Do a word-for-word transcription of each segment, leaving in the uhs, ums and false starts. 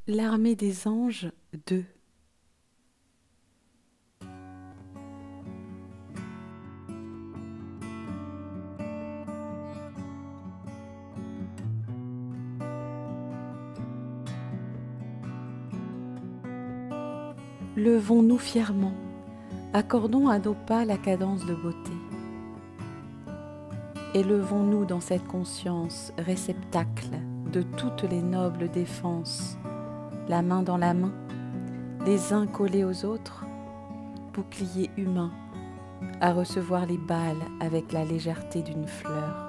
L'armée des anges deux. Levons-nous fièrement, accordons à nos pas la cadence de beauté. Élevons-nous dans cette conscience, réceptacle de toutes les nobles défenses, la main dans la main, les uns collés aux autres, bouclier humain, à recevoir les balles avec la légèreté d'une fleur.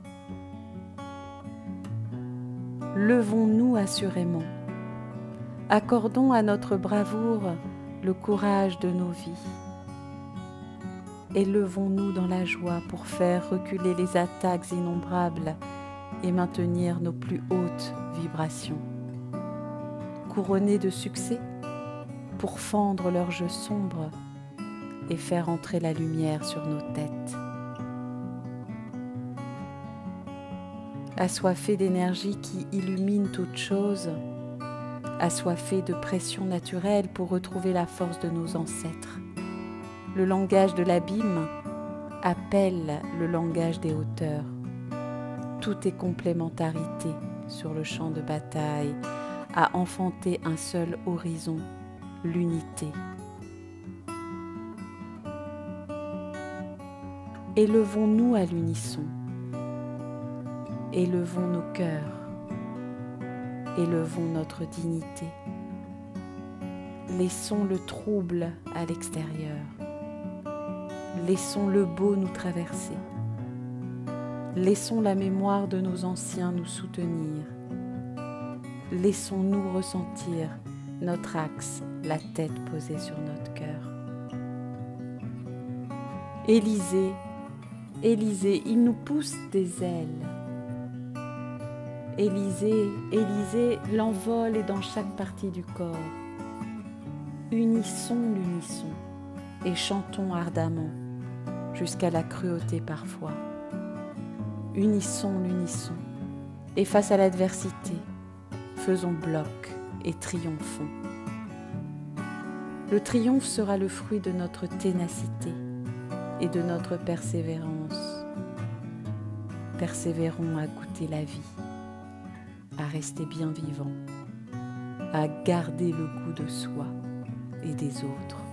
Levons-nous assurément, accordons à notre bravoure le courage de nos vies. Élevons-nous dans la joie pour faire reculer les attaques innombrables et maintenir nos plus hautes vibrations. Couronnés de succès pour fendre leur jeu sombre et faire entrer la lumière sur nos têtes. Assoiffés d'énergie qui illumine toute chose, assoiffés de pression naturelle pour retrouver la force de nos ancêtres. Le langage de l'abîme appelle le langage des hauteurs. Tout est complémentarité sur le champ de bataille, à enfanter un seul horizon, l'unité. Élevons-nous à l'unisson, élevons nos cœurs, élevons notre dignité. Laissons le trouble à l'extérieur, laissons le beau nous traverser, laissons la mémoire de nos anciens nous soutenir, laissons-nous ressentir notre axe, la tête posée sur notre cœur. Élysée, Élysée, il nous pousse des ailes. Élysée, Élysée, l'envol est dans chaque partie du corps. Unissons l'unisson et chantons ardemment, jusqu'à la cruauté parfois. Unissons l'unisson et face à l'adversité, faisons bloc et triomphons. Le triomphe sera le fruit de notre ténacité et de notre persévérance. Persévérons à goûter la vie, à rester bien vivant, à garder le goût de soi et des autres.